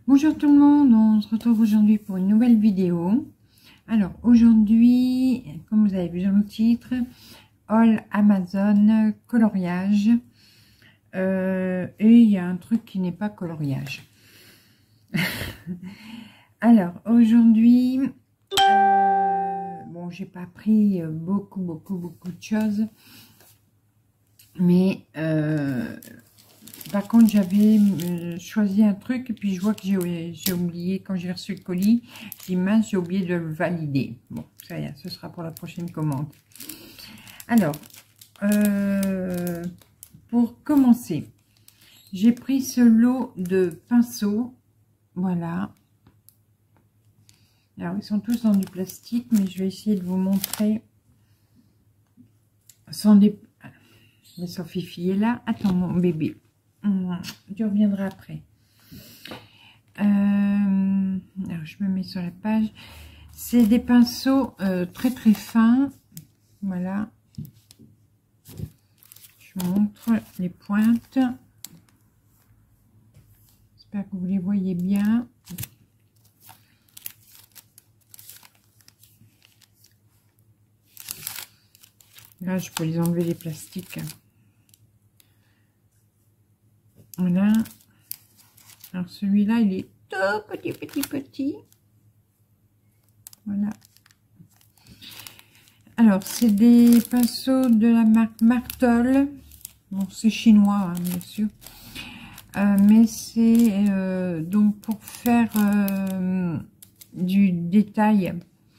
Bonjour tout le monde, on se retrouve aujourd'hui pour une nouvelle vidéo. Alors aujourd'hui, comme vous avez vu dans le titre, Haul Amazon coloriage. Et il y a un truc qui n'est pas coloriage. Alors aujourd'hui, bon, j'ai pas pris beaucoup de choses, mais par contre, j'avais choisi un truc et puis je vois que j'ai oublié, quand j'ai reçu le colis, j'ai dit mince, j'ai oublié de le valider. Bon, ça y est, ce sera pour la prochaine commande. Alors, pour commencer, j'ai pris ce lot de pinceaux. Voilà. Alors, ils sont tous dans du plastique, mais je vais essayer de vous montrer sans des... Mais Sophie Fille est là. Attends, mon bébé. Tu reviendras après. Alors, je me mets sur la page. C'est des pinceaux très fins. Voilà. Je montre les pointes. J'espère que vous les voyez bien. Là, je peux les enlever les plastiques. Voilà. Alors celui-là, il est tout petit. Voilà. Alors, c'est des pinceaux de la marque Martol. Bon, c'est chinois, hein, bien sûr. Mais c'est donc pour faire du détail.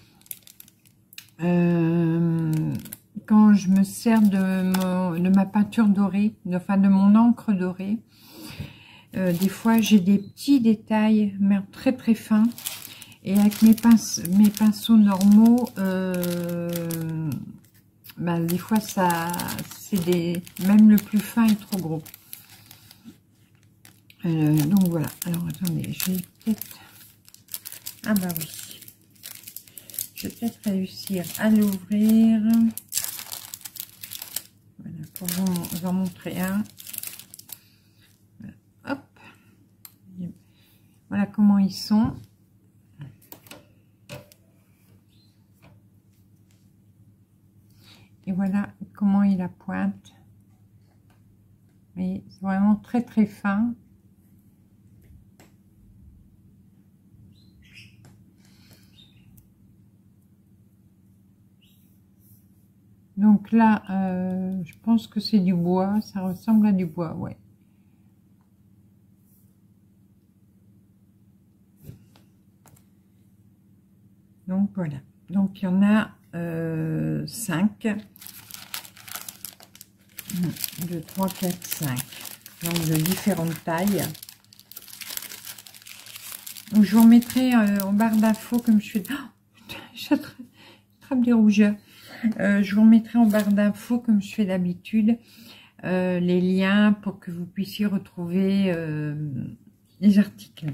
Quand je me sers de ma peinture dorée, enfin de mon encre dorée, des fois j'ai des petits détails, mais très fins. Et avec mes pinceaux normaux, ben, des fois même le plus fin est trop gros. Donc voilà. Alors attendez, je vais peut-être... Ah bah oui. Je vais peut-être réussir à l'ouvrir. Voilà, pour vous en montrer un. Voilà. Hop. Voilà comment ils sont. Et voilà comment il la pointe. Mais c'est vraiment très fin. Donc là, je pense que c'est du bois. Ça ressemble à du bois, ouais. Donc voilà. Donc il y en a 5. 2, 3, 4, 5. Donc de différentes tailles. Donc je vous remettrai en barre d'infos comme je fais. Oh, putain, j'attrape des rougeurs. Je vous remettrai en barre d'infos comme je fais d'habitude les liens pour que vous puissiez retrouver les articles.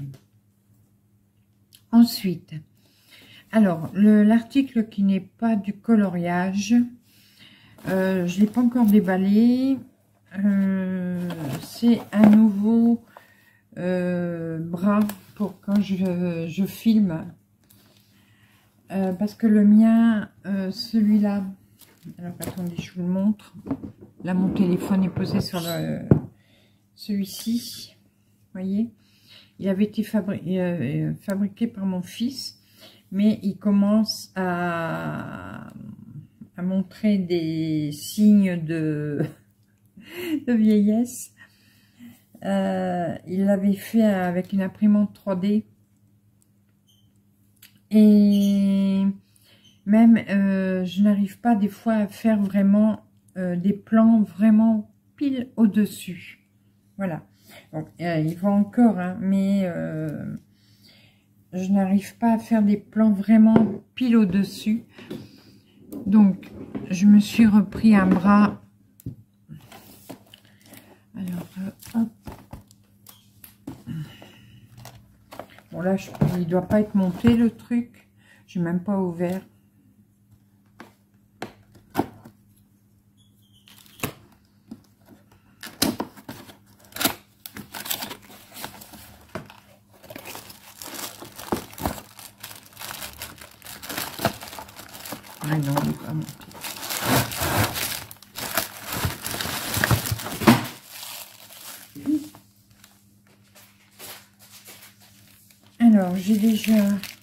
Ensuite, alors l'article qui n'est pas du coloriage, je ne l'ai pas encore déballé. C'est un nouveau bras pour quand je filme. Parce que le mien, celui-là, alors attendez, je vous le montre. Là, mon téléphone est posé sur celui-ci. Vous voyez, il avait été fabriqué par mon fils, mais il commence à montrer des signes de vieillesse. Il l'avait fait avec une imprimante 3D. Et même, je n'arrive pas des fois à faire vraiment des plans vraiment pile au-dessus. Voilà. Donc, il va encore, hein, mais je n'arrive pas à faire des plans vraiment pile au-dessus. Donc, je me suis repris un bras. Alors, hop. Bon là, il doit pas être monté le truc. Je n'ai même pas ouvert. Ah non, il n'est pas monté. Alors, j'ai déjà...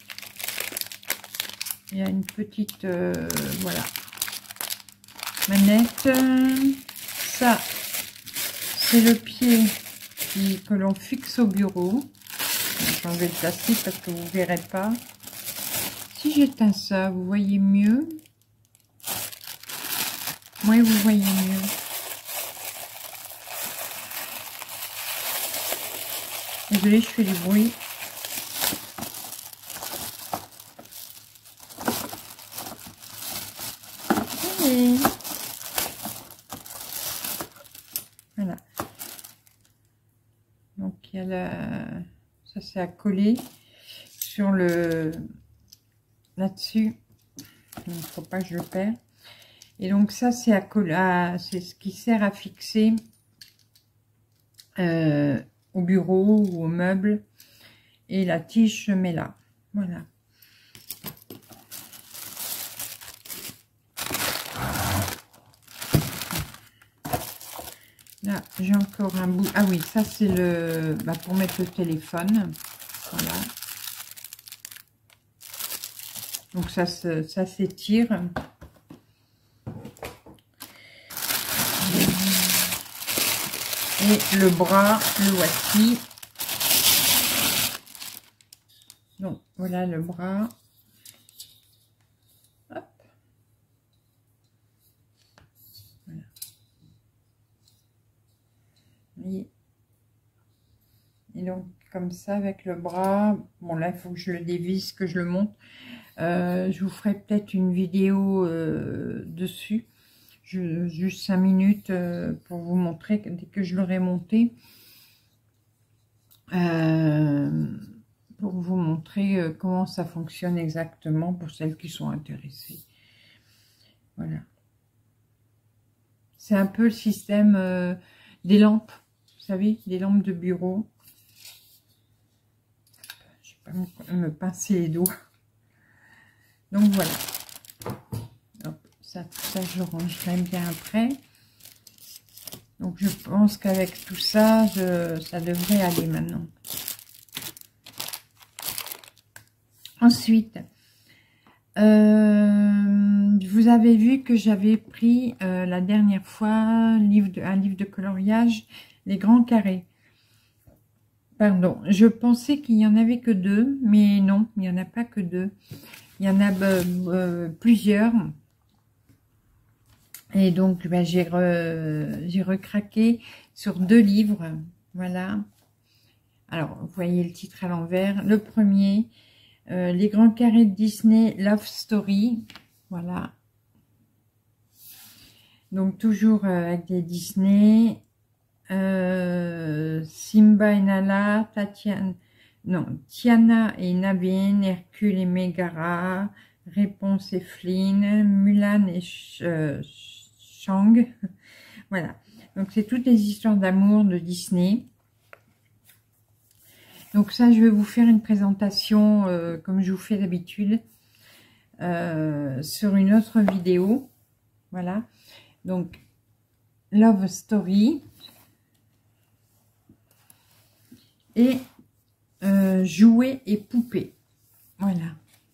Il y a une petite... voilà. Manette. Ça, c'est le pied que l'on fixe au bureau. Je vais enlever le plastique parce que vous ne verrez pas. Si j'éteins ça, vous voyez mieux? Oui, vous voyez mieux. Désolée, je fais du bruit. Et voilà. Donc, il y a la... ça, c'est à coller sur le... là-dessus. Il ne faut pas que je le perde. Et donc, ça, c'est à coller. C'est ce qui sert à fixer au bureau ou au meuble. Et la tige se met là. Voilà. Là, j'ai encore un bout. Ah oui, ça c'est le... bah, pour mettre le téléphone. Voilà. Donc ça s'étire. Et le bras, le voici. Donc voilà le bras. Hop. Voilà. Et donc comme ça avec le bras. Bon là il faut que je le dévisse, que je le monte. Je vous ferai peut-être une vidéo dessus. Juste 5 minutes pour vous montrer dès que je l'aurai monté. Pour vous montrer comment ça fonctionne exactement pour celles qui sont intéressées. Voilà. C'est un peu le système des lampes, vous savez, des lampes de bureau. Je ne vais pas me pincer les doigts. Donc voilà. Hop, ça, tout ça, je rangerai bien après. Donc je pense qu'avec tout ça, ça devrait aller maintenant. Ensuite, vous avez vu que j'avais pris la dernière fois un livre de coloriage, les grands carrés. Pardon, je pensais qu'il n'y en avait que 2, mais non, il n'y en a pas que 2. Il y en a plusieurs. Et donc, bah, j'ai recraqué sur 2 livres. Voilà. Alors, vous voyez le titre à l'envers. Le premier, les grands carrés de Disney Love Story. Voilà. Donc, toujours avec des Disney. Simba et Nala, Tiana et Naveen, Hercule et Megara, Réponse et Flynn, Mulan et Shang. Voilà. Donc, c'est toutes les histoires d'amour de Disney. Donc, ça, je vais vous faire une présentation, comme je vous fais d'habitude, sur une autre vidéo. Voilà. Donc, Love Story. Et jouets et poupées. Voilà.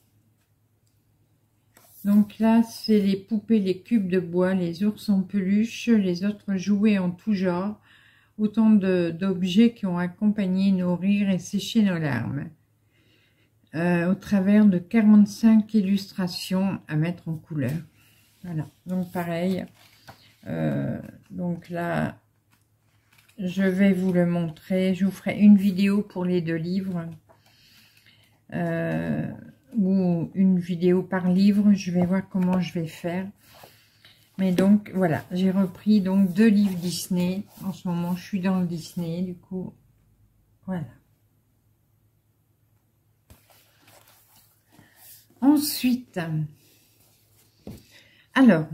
Donc là, c'est les poupées, les cubes de bois, les ours en peluche, les autres jouets en tout genre. Autant d'objets qui ont accompagné nos rires et séché nos larmes. Au travers de 45 illustrations à mettre en couleur. Voilà. Donc pareil. Donc là... je vais vous le montrer. Je vous ferai une vidéo pour les 2 livres. Ou une vidéo par livre. Je vais voir comment je vais faire. Mais donc, voilà. J'ai repris donc 2 livres Disney. En ce moment, je suis dans le Disney. Du coup, voilà. Ensuite, alors...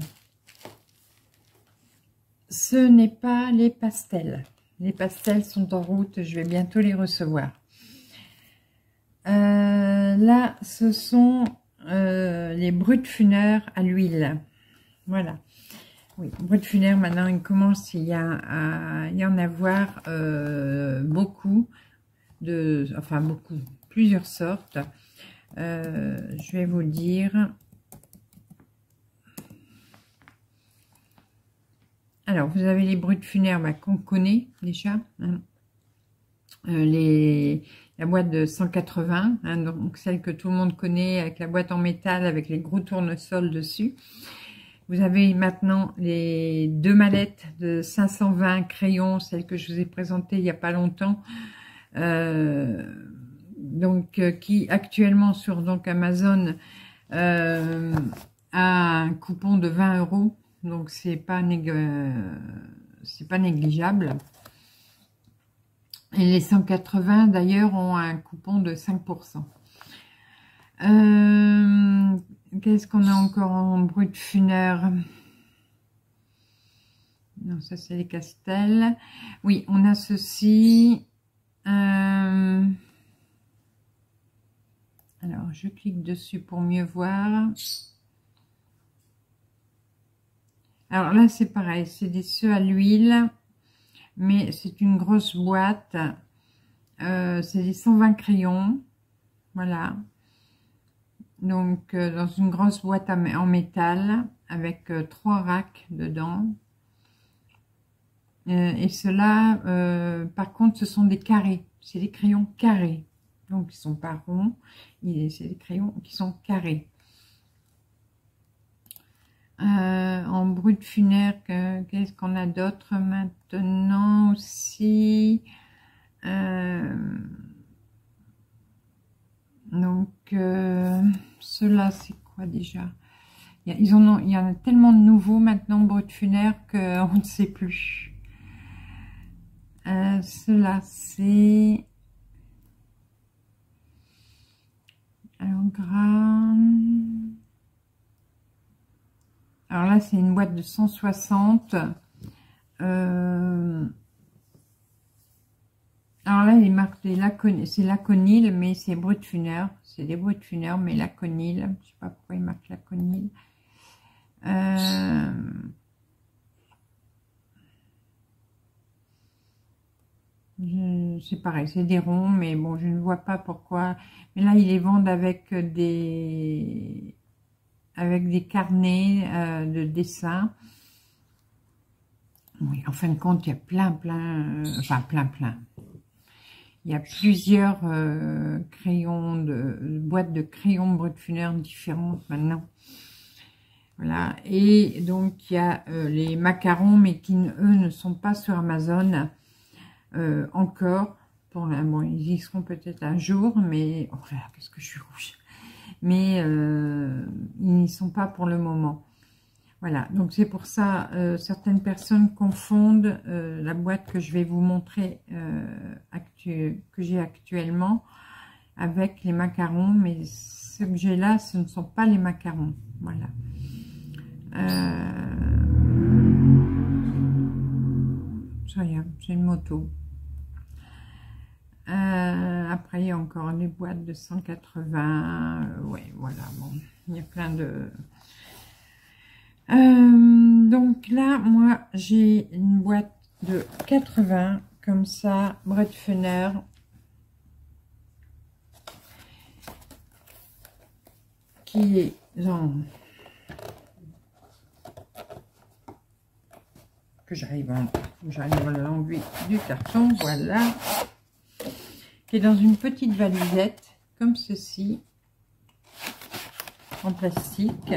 ce n'est pas les pastels. Les pastels sont en route, je vais bientôt les recevoir. Là, ce sont les Brutfuner à l'huile. Voilà. Oui, Brutfuner, maintenant, il commence à y en avoir beaucoup, enfin beaucoup, plusieurs sortes. Je vais vous dire. Alors, vous avez les Brutfuner qu'on connaît déjà. Hein. La boîte de 180, hein, donc celle que tout le monde connaît, avec la boîte en métal, avec les gros tournesols dessus. Vous avez maintenant les 2 mallettes de 520 crayons, celles que je vous ai présentées il n'y a pas longtemps. Qui actuellement sur Amazon a un coupon de 20 €. Donc c'est pas négligeable. Et les 180 d'ailleurs ont un coupon de 5%. Qu'est-ce qu'on a encore en Brutfuner? Non, ça c'est les Castels. Oui, on a ceci. Alors, je clique dessus pour mieux voir. Alors là, c'est pareil, c'est des ceux à l'huile, mais c'est une grosse boîte. C'est des 120 crayons. Voilà. Donc, dans une grosse boîte en métal, avec 3 racks dedans. Et ceux-là, par contre, ce sont des carrés. C'est des crayons carrés. Donc, ils ne sont pas ronds. C'est des crayons qui sont carrés. En Brutfuner, qu'est-ce qu'on a d'autre maintenant aussi? Donc, ceux-là, c'est quoi déjà? Il y en a tellement de nouveaux maintenant, Brutfuner, qu'on ne sait plus. Ceux-là, c'est... Alors, gras... Alors là, c'est une boîte de 160. Alors là, il marque c'est Laconil, mais c'est Brutfuner. C'est des Brutfuner, mais Laconil. Je ne sais pas pourquoi il marque Laconil. C'est pareil, c'est des ronds, mais bon, je ne vois pas pourquoi. Mais là, ils les vendent avec des carnets de dessin. Oui, en fin de compte, il y a plein. Il y a plusieurs crayons, boîtes de crayons Brutfuner différentes maintenant. Voilà. Et donc, il y a les macarons, mais qui, eux, ne sont pas sur Amazon encore. Bon, ils y seront peut-être un jour, mais... Oh là, qu'est-ce que je suis rouge. Mais ils n'y sont pas pour le moment. Voilà, donc c'est pour ça, certaines personnes confondent la boîte que je vais vous montrer, que j'ai actuellement, avec les macarons, mais ce que j'ai là, ce ne sont pas les macarons. Voilà. Ça y est, c'est une moto. Après, il y a encore les boîtes de 180. Ouais, voilà, bon, il y a plein de... donc là, moi, j'ai une boîte de 80, comme ça, Brutfuner. Qui est dans... Que j'arrive à l'enlever du carton, voilà. Qui est dans une petite valusette, comme ceci, en plastique.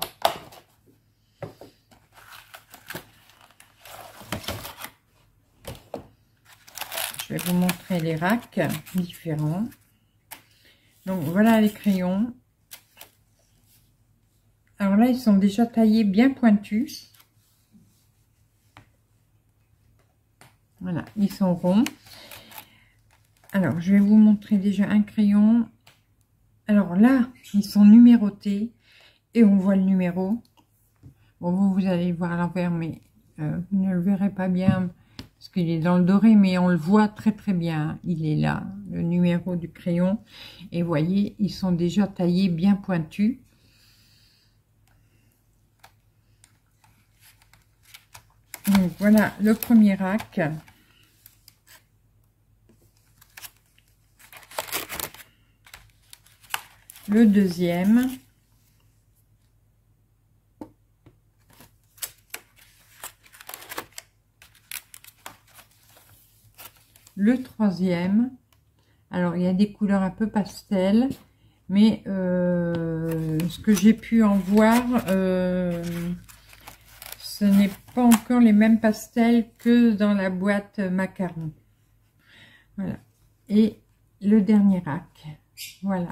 Je vais vous montrer les racks différents. Donc voilà les crayons. Alors là, ils sont déjà taillés bien pointus. Voilà, ils sont ronds. Alors, je vais vous montrer déjà un crayon. Alors là, ils sont numérotés et on voit le numéro. Bon, vous allez le voir à l'envers, mais vous ne le verrez pas bien parce qu'il est dans le doré, mais on le voit très très bien. Il est là, le numéro du crayon. Et vous voyez, ils sont déjà taillés bien pointus. Donc voilà le premier rack. Le deuxième. Le troisième. Alors il y a des couleurs un peu pastel, mais ce que j'ai pu en voir, ce n'est pas encore les mêmes pastels que dans la boîte macaron. Voilà. Et le dernier rack. Voilà.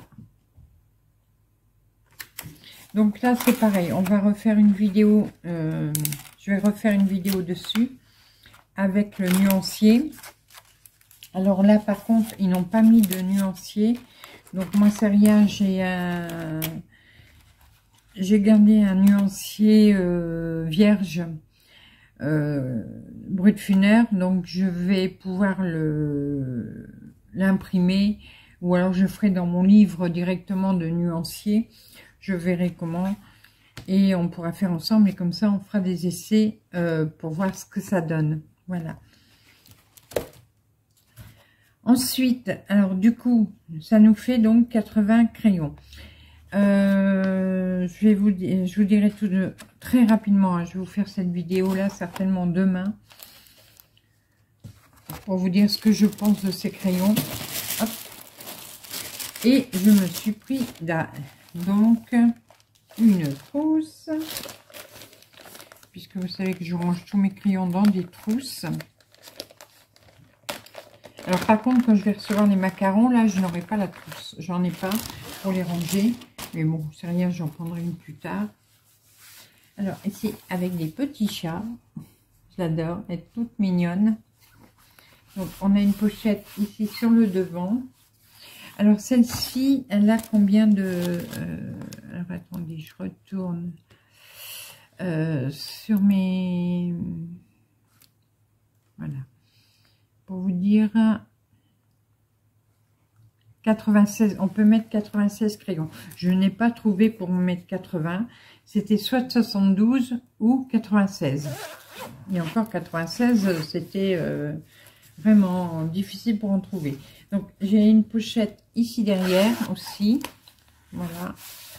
Donc là, c'est pareil. On va refaire une vidéo. Je vais refaire une vidéo dessus avec le nuancier. Alors là, par contre, ils n'ont pas mis de nuancier. Donc moi, c'est rien. J'ai gardé un nuancier vierge brut funèbre. Donc je vais pouvoir l'imprimer. Ou alors je ferai dans mon livre directement de nuancier. Je verrai comment. Et on pourra faire ensemble. Et comme ça, on fera des essais pour voir ce que ça donne. Voilà. Ensuite, alors du coup, ça nous fait donc 80 crayons. Je vous dirai tout très rapidement. Hein, je vais vous faire cette vidéo là certainement demain pour vous dire ce que je pense de ces crayons. Hop. Et je me suis pris donc une trousse, puisque vous savez que je range tous mes crayons dans des trousses. Alors par contre, quand je vais recevoir les macarons, là, je n'aurai pas la trousse. J'en ai pas pour les ranger. Mais bon, c'est rien, j'en prendrai une plus tard. Alors ici, avec des petits chats. J'adore, elle est toute mignonne. Donc on a une pochette ici sur le devant. Alors celle-ci, elle a combien de... alors attendez, je retourne sur mes... Voilà. Pour vous dire, 96, on peut mettre 96 crayons. Je n'ai pas trouvé pour me mettre 80. C'était soit 72 ou 96. Et encore 96, c'était vraiment difficile pour en trouver. Donc j'ai une pochette ici derrière aussi. Voilà.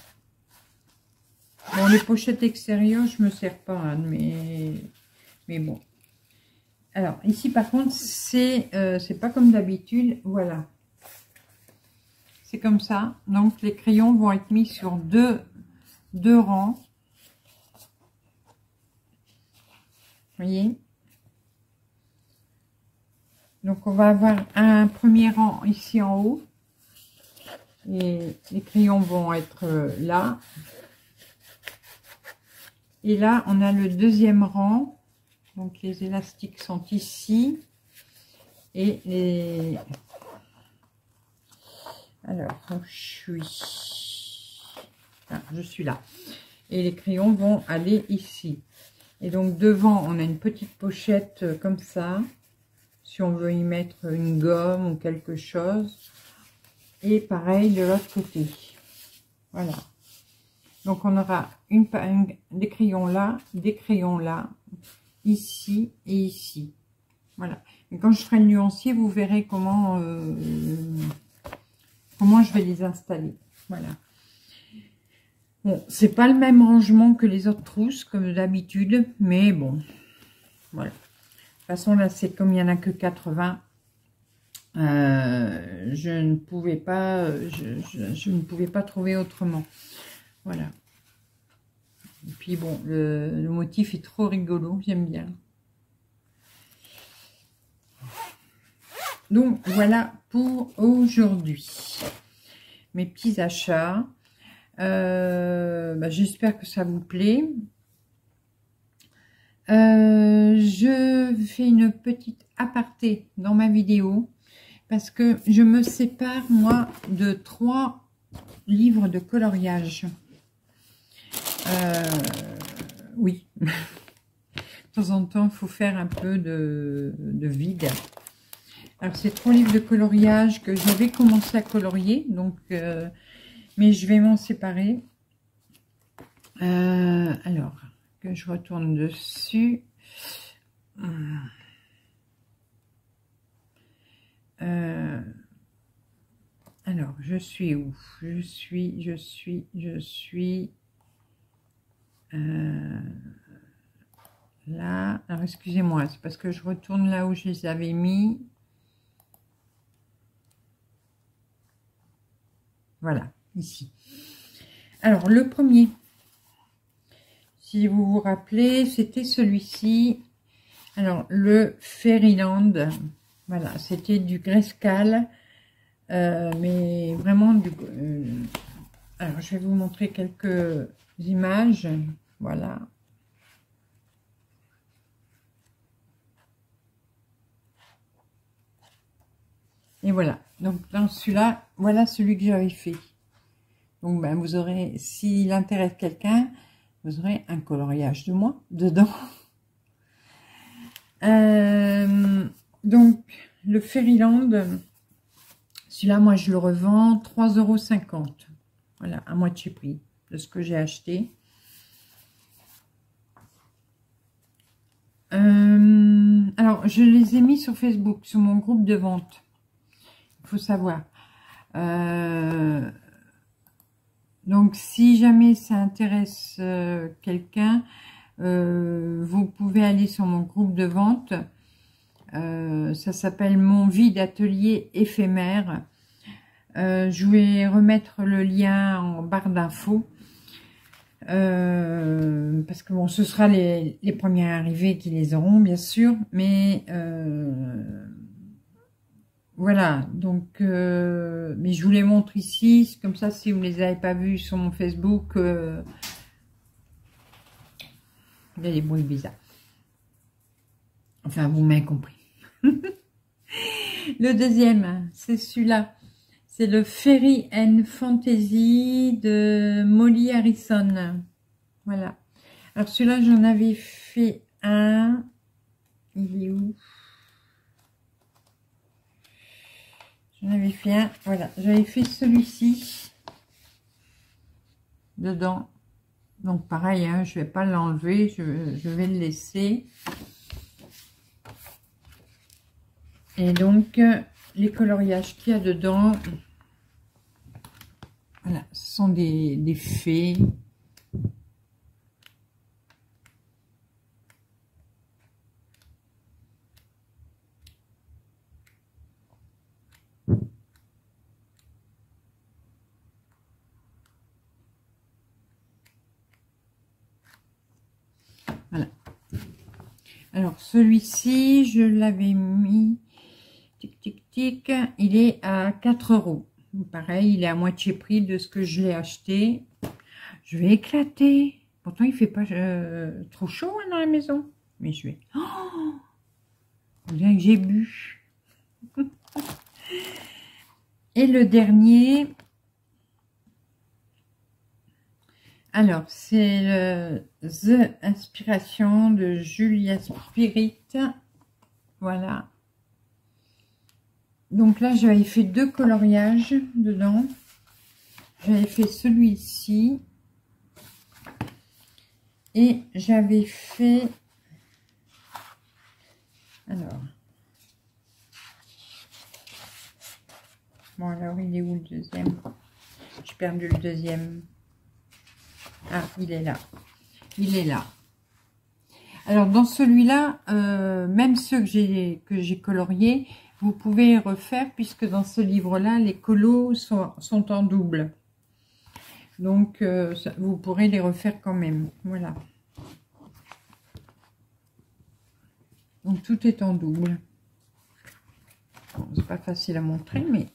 Bon, les pochettes extérieures, je me sers pas, hein, mais bon. Alors, ici, par contre, c'est pas comme d'habitude. Voilà. C'est comme ça. Donc, les crayons vont être mis sur deux rangs. Vous voyez? Donc, on va avoir un premier rang ici en haut. Et les crayons vont être là. Et là, on a le deuxième rang. Donc les élastiques sont ici et les... Alors, je suis là. Et les crayons vont aller ici. Et donc devant, on a une petite pochette comme ça. Si on veut y mettre une gomme ou quelque chose. Et pareil de l'autre côté. Voilà. Donc on aura des crayons là, ici et ici. Voilà. Et quand je ferai le nuancier, vous verrez comment je vais les installer. Voilà. Bon, c'est pas le même rangement que les autres trousses, comme d'habitude, mais bon. Voilà. De toute façon, là, c'est comme il n'y en a que 80. Je ne pouvais pas, je ne pouvais pas trouver autrement. Voilà. Et puis bon, le motif est trop rigolo, j'aime bien. Donc voilà pour aujourd'hui. Mes petits achats. J'espère que ça vous plaît. Je fais une petite aparté dans ma vidéo parce que je me sépare moi de 3 livres de coloriage. Oui. Vous temps en temps, il faut faire un peu de vide. Alors, c'est 3 livres de coloriage que j'avais commencé à colorier, donc, mais je vais m'en séparer. Alors, que je retourne dessus. Alors, je suis où? Je suis là. Alors, excusez-moi, c'est parce que je retourne là où je les avais mis. Voilà, ici. Alors, le premier, si vous vous rappelez, c'était celui-ci. Alors, le Fairyland. Voilà, c'était du Grayscale. Mais vraiment alors je vais vous montrer quelques images. Voilà, et voilà, donc dans celui-là, voilà celui que j'avais fait. Donc ben, vous aurez, s'il intéresse quelqu'un, vous aurez un coloriage de moi dedans. Donc le Fairyland, celui-là, moi, je le revends 3,50 €. Voilà, à moitié prix de ce que j'ai acheté. Alors, je les ai mis sur Facebook, sur mon groupe de vente. Il faut savoir. Donc, si jamais ça intéresse quelqu'un, vous pouvez aller sur mon groupe de vente. Ça s'appelle Mon vie d'atelier éphémère. Je vais remettre le lien en barre d'infos. Parce que bon, ce sera les premiers arrivés qui les auront, bien sûr. Mais voilà, donc mais je vous les montre ici. Comme ça, si vous ne les avez pas vus sur mon Facebook, il y a des bruits bizarres. Enfin, vous m'avez compris. Le deuxième, c'est celui-là. C'est le Fairy and Fantasy de Molly Harrison. Voilà. Alors celui-là, j'en avais fait un. Il est où? J'en avais fait un. Voilà. J'avais fait celui-ci. Dedans. Donc pareil, hein, je ne vais pas l'enlever. Je vais le laisser. Et donc, les coloriages qu'il y a dedans. Voilà, ce sont des fées. Voilà. Alors, celui-ci, je l'avais mis, tic, tic, tic, il est à 4 €. Pareil, il est à moitié prix de ce que je l'ai acheté. Je vais éclater. Pourtant, il fait pas trop chaud hein, dans la maison. Mais je vais... Oh, bien que j'ai bu. Et le dernier... Alors, c'est The Inspiration de Julia Spirit. Voilà. Donc là, j'avais fait 2 coloriages dedans. J'avais fait celui-ci. Et j'avais fait... Alors... Bon, alors, il est où le deuxième? J'ai perdu le deuxième. Ah, il est là. Il est là. Alors, dans celui-là, même ceux que j'ai coloriés, vous pouvez les refaire, puisque dans ce livre-là, les colos sont en double. Donc, vous pourrez les refaire quand même. Voilà. Donc, tout est en double. Bon, c'est pas facile à montrer, mais...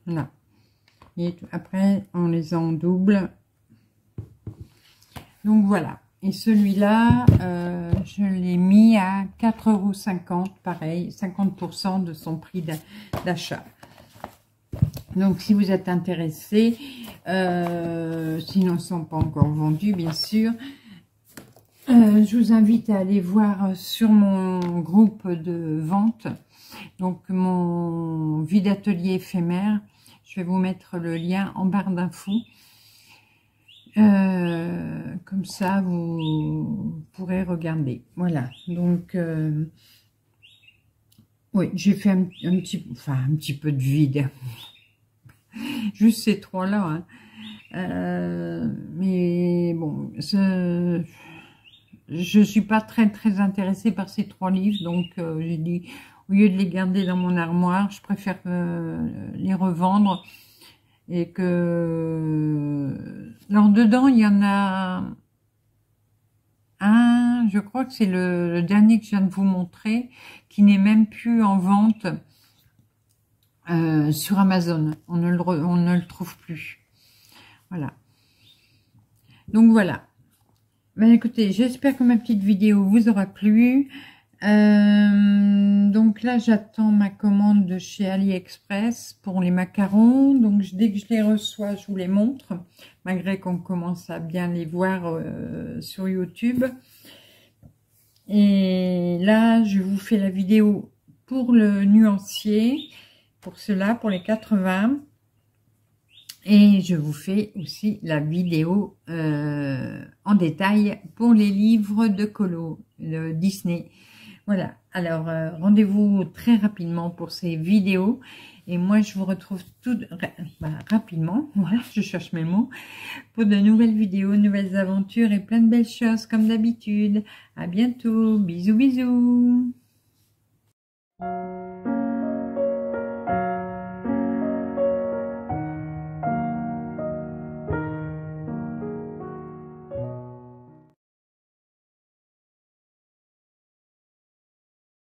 Là. Et après, on les en double. Donc voilà. Et celui-là, je l'ai mis à 4,50 €, pareil, 50% de son prix d'achat. Donc, si vous êtes intéressé, s'ils ne sont pas encore vendus, bien sûr, je vous invite à aller voir sur mon groupe de vente, donc mon vide atelier éphémère. Je vais vous mettre le lien en barre d'infos. Comme ça, vous pourrez regarder. Voilà, donc, oui, j'ai fait un petit peu de vide. Juste ces trois-là. Hein. Mais bon, je suis pas très intéressée par ces 3 livres. Donc, j'ai dit, au lieu de les garder dans mon armoire, je préfère les revendre. Et que... Alors, dedans, il y en a un, je crois que c'est le dernier que je viens de vous montrer, qui n'est même plus en vente sur Amazon. On ne le trouve plus. Voilà. Donc, voilà. Ben, écoutez, j'espère que ma petite vidéo vous aura plu. Donc là, j'attends ma commande de chez AliExpress pour les macarons. Donc, dès que je les reçois, je vous les montre, malgré qu'on commence à bien les voir sur YouTube. Et là, je vous fais la vidéo pour le nuancier, pour cela, pour les 80. Et je vous fais aussi la vidéo en détail pour les livres de colo, le Disney. Voilà, alors rendez-vous très rapidement pour ces vidéos. Et moi, je vous retrouve rapidement, voilà, je cherche mes mots, pour de nouvelles vidéos, nouvelles aventures et plein de belles choses comme d'habitude. À bientôt, bisous bisous.